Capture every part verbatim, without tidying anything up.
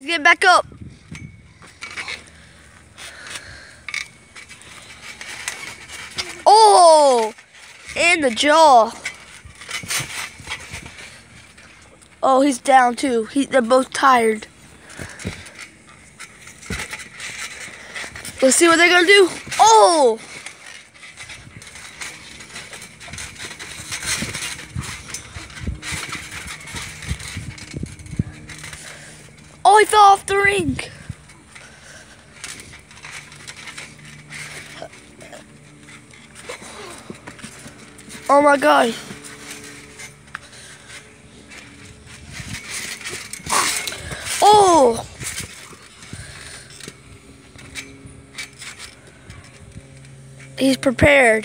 Get back up. Oh, in the jaw. Oh, he's down too. He, they're both tired. Let's see what they're gonna do. Oh! Oh, he fell off the ring. Oh my God. Oh! He's prepared.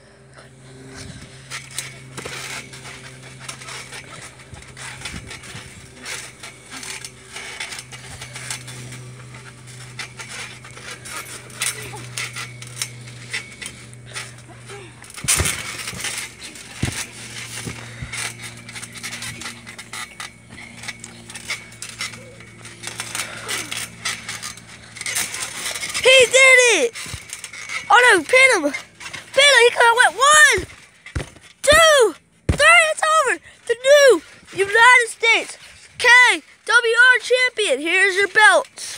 He did it! Oh no, pin him! Pin him! He could have went one, two, three, it's over! The new United States K W R champion. Here's your belts.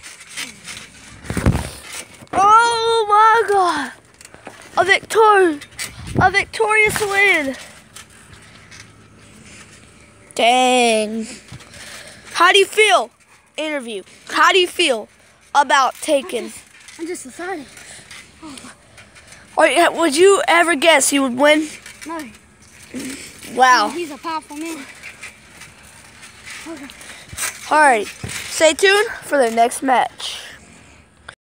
Oh my God! A victor a victorious win. Dang. How do you feel? Interview. How do you feel about taking? I'm just excited. Oh. Would you ever guess he would win? No. Wow. He's a powerful man. Okay. Alright, stay tuned for the next match.